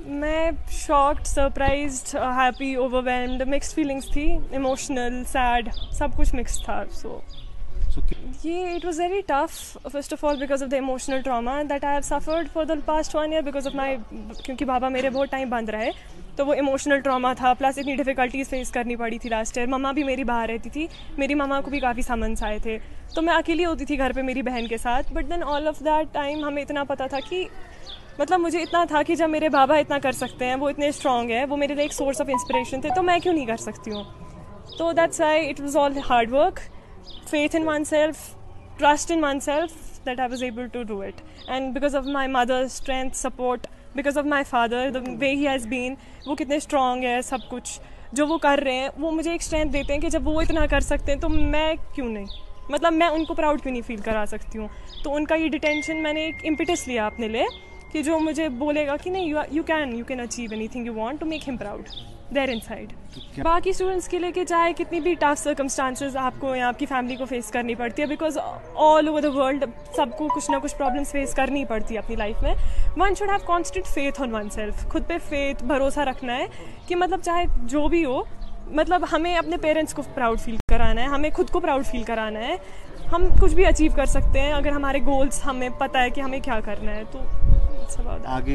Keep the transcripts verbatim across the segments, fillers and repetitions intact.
मैं shocked, surprised, happy, overwhelmed, mixed feelings थी, emotional, sad, सब कुछ मिक्स था. सो ये it was very tough, first of all because of the emotional trauma that I have suffered for the past one year because of my, क्योंकि बाबा मेरे बहुत time बंद रहे, तो वो इमोशनल ट्रॉमा था. प्लस इतनी डिफिकल्टीज फेस करनी पड़ी थी लास्ट ईयर. मम्मा भी मेरी बाहर रहती थी, मेरी मम्मा को भी काफ़ी समन्स आए थे, तो मैं अकेली होती थी घर पे मेरी बहन के साथ. But then all of that time हमें इतना पता था कि, मतलब मुझे इतना था कि जब मेरे बाबा इतना कर सकते हैं, वो इतने स्ट्रॉन्ग है, वो मेरे लिए एक सोर्स ऑफ इंस्पिरेशन थे, तो मैं क्यों नहीं कर सकती हूँ. तो that's why it was all hard work, faith in oneself, trust in oneself, that I was able to do it. And because of my mother's strength, support, because of my father, the way he has been, वो कितने strong है, सब कुछ जो वो कर रहे हैं, वो मुझे एक strength देते हैं कि जब वो इतना कर सकते हैं तो मैं क्यों नहीं, मतलब मैं उनको प्राउड क्यों नहीं फील करा सकती हूँ. तो उनका ये डिटेंशन मैंने एक इम्पिटस लिया अपने लिए कि जो मुझे बोलेगा कि नहीं, you can you can achieve anything you want, to make him proud there inside. बाकी स्टूडेंट्स के लिए कि चाहे कितनी भी टफ सर्कमस्टांसेस आपको या आपकी फैमिली को फेस करनी पड़ती है, because all over the world सबको कुछ ना कुछ प्रॉब्लम्स फेस करनी पड़ती है अपनी लाइफ में, one should have constant faith on one self. खुद पे फेथ, भरोसा रखना है कि मतलब चाहे जो भी हो, मतलब हमें अपने पेरेंट्स को प्राउड फील कराना है, हमें खुद को प्राउड फील कराना है. हम कुछ भी अचीव कर सकते हैं अगर हमारे गोल्स हमें पता है कि हमें क्या करना है. तो आगे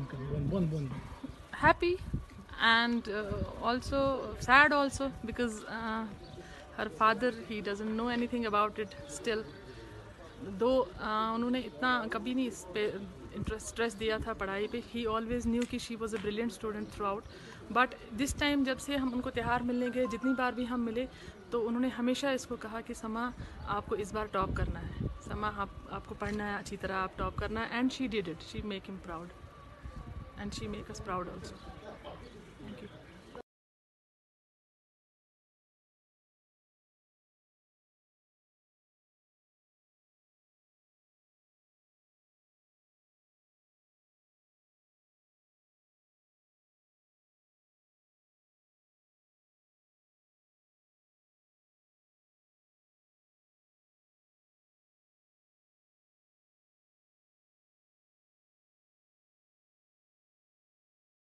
happy and uh, also sad also because uh, her father, he doesn't know anything about it still, though uh, उन्होंने इतना कभी नहीं इस पे इंटरेस्ट स्ट्रेस दिया था पढ़ाई पे. he always knew कि she was a brilliant student throughout, but this time जब से हम उनको त्योहार मिलने गए, जितनी बार भी हम मिले, तो उन्होंने हमेशा इसको कहा कि समा आपको इस बार टॉप करना है, समा आप आपको पढ़ना है अच्छी तरह, आप टॉप करना है. and she did it, she make him proud and she make us proud also. Thank you.